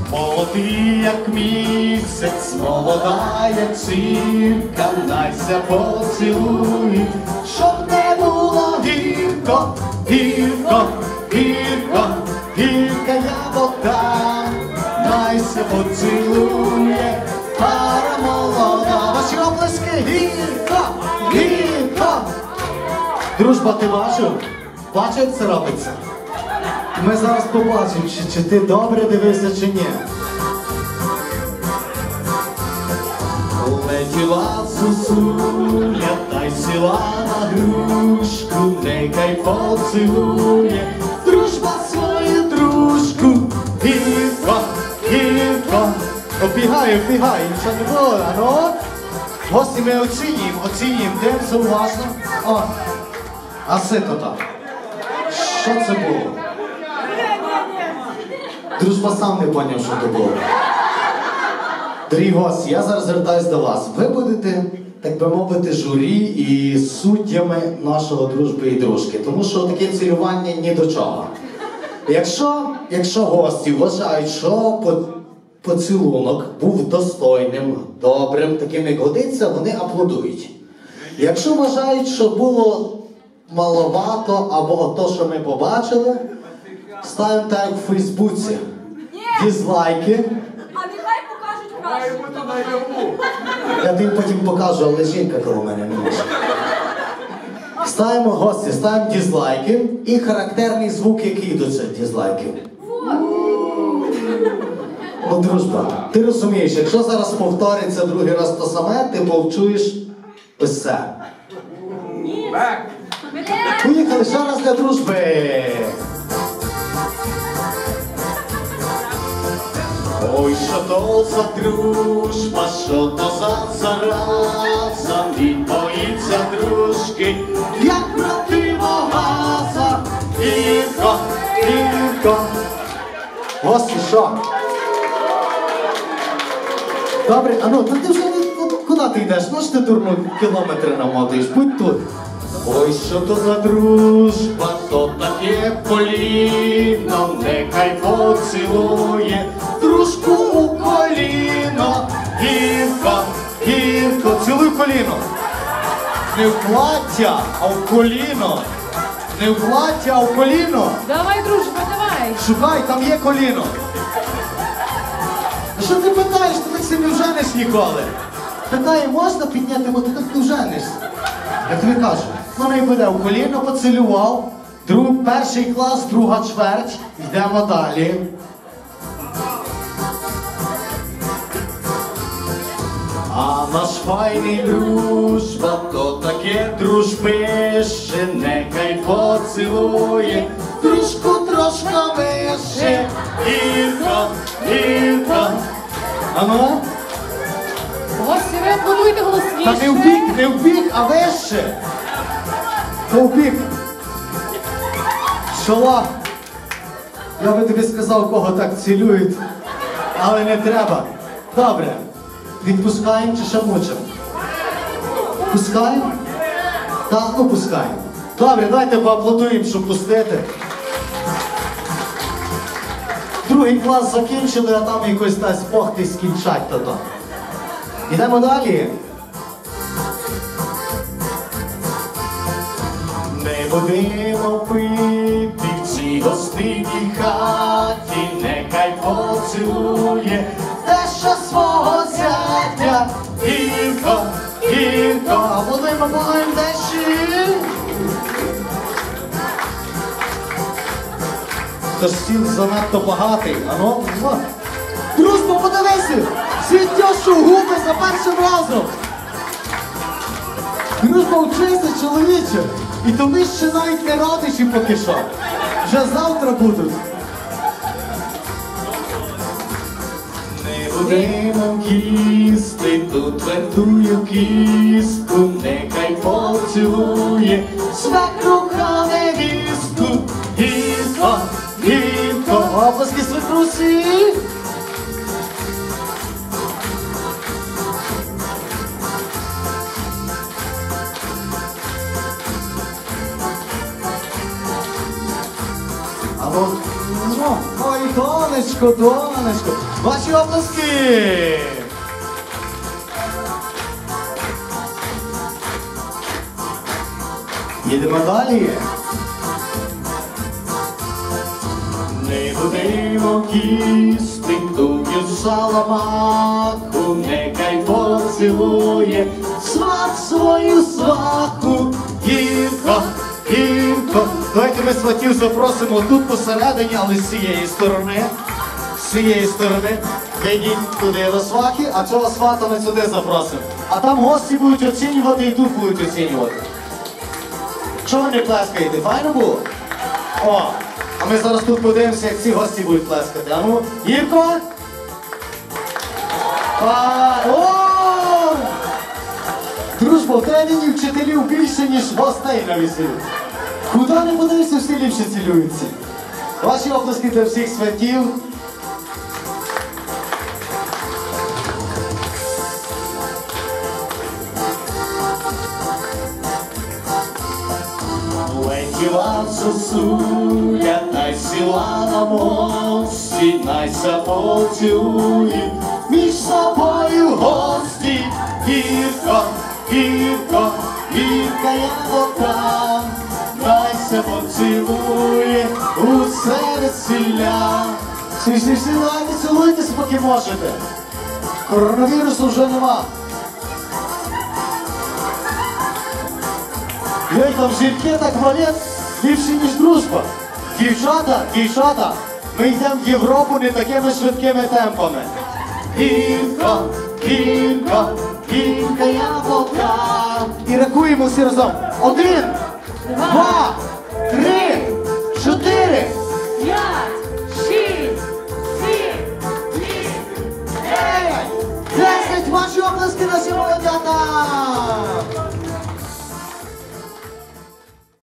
Молодий, як місяць, молода, як зірка, найся поцілуй, щоб не було гірко, гірко, гірко, гірка яблока, найся поцілує, пара молода. Ваші оплески, гірко, гірко. Дружба, ти бачив? Бачив, як це робиться? Ми зараз побачимо, чи ти добре дивишся, чи ні. Летіла зозуля, та й сіла на грушку, нехай поцілує дружба свою дружку. Гірко, гірко. Обігай, обігай, нічого не було, ну? Гості, ми оцінюємо, дивимося уважно. О, а сито так. Що це було? Дружба сам не поняв, що це було. Дорогі гості, я зараз звертаюсь до вас. Ви будете, так би мовити, журі і суддями нашого дружби і дружки. Тому що таке цілювання ні до чого. Якщо гості вважають, що поцілунок був достойним, добрим, таким як годиться, вони аплодують. Якщо вважають, що було маловато або то, що ми побачили, ставимо так, як в Фейсбуці. Дізлайки. А нехай покажуть краще. Я тобі потім покажу, але жінка коло мене не може. Ставимо гості, ставимо дізлайки і характерний звук, який до цих дізлайків. Ну, дружба, ти розумієш, якщо зараз повториться другий раз те саме, ти повчуєш ось це. Поїхали ще раз для дружби. Ой, що то за дружба, що то за зараза, він боїться дружки, як противогаза. Гірко, гірко. Гості, що? Добре, а ну, ти вже куди ти йдеш? Ну ж ти дурно кілометри намотаєш, будь тут. Ой, що то за дружба, то таке коліно, нехай поцілує дружку у коліно. Гірко, гірко, цілуй коліно. Не в плаття, а в коліно. Не в плаття, а в коліно. Давай, дружба, давай. Шукай, там є коліно. Що ти питаєш, ти так себе вженеш ніколи? Питає, можна підняти, бо ти так не вженешся. Я тобі кажу, вона й буде в коліно, поцілював, перший клас, друга чверть, йдемо далі. А наш файний дружба, то таке дружбище, нехай поцілує дружку трошки вище. Гірко, гірко. Ану? Гості, ви аплодуйте голосніше. Та не в бік, а вище. То в бік. Шола. Я би тобі сказав, кого так цілюють, але не треба. Добре. Відпускаємо чи ще мучимо? Пускаємо? Так, ну пускаємо. Добре, давайте поаплодуємо, щоб пустити. Другий клас закінчили, а там якось дасть Бог ти скінчать то. Йдемо далі. Не будемо пити в цій гостинній хаті, нехай поцілує тещо свого зятя. Гірко, гірко, аплодуємо, аплодуємо дещі. Та стіл занадто багатий, ану. Дружба, подивися! Світьошу губи за першим разом! Дружба, вчися, чоловіче! І то ми ще навіть не родичі поки що. Вже завтра будуть. Не будемо кісти, тут твердую кістку, нехай поцілує свекруха невістку. Гірко, гірко, оплески свекрусі! Ой, донечко, донечко, донечко. Ваші оплески. Їдемо далі. Не будемо їсти тую саламаку, нехай поцілує сват свою сваху. Гірко, гірко. Давайте ми сватів запросимо тут посередині, але з цієї сторони. З цієї сторони. Вийдіть туди до свахи, а цього свата ми сюди запросимо. А там гості будуть оцінювати і тут будуть оцінювати. Що ви не плескаєте? Файно було? О! А ми зараз тут подивимося, як ці гості будуть плескати. А ну, Гірко! О! Дружба, в тебе нині вчителів більше, ніж гостей на весіллі. Куди не подивишся, всі ліпше цілуються. Ваші оплески для всіх святів. Летіла сосуля, най сіла на мості, найся поцілує між собою гості. Гірко, гірко, гірка яблука, найся поцілує усе весілля. Всі, давайте цілуйтесь, поки можете. Коронавірусу вже нема. Ей, там жінки так валять, ліпші, ніж дружба. Дівчата, дівчата, ми йдемо в Європу не такими швидкими темпами. Гірко, гірко, гірка яблука. І рахуємо всі разом. 1, 2, 3, 4, 5, 6, 7, 9, 10. Ваші оплески наші молодята!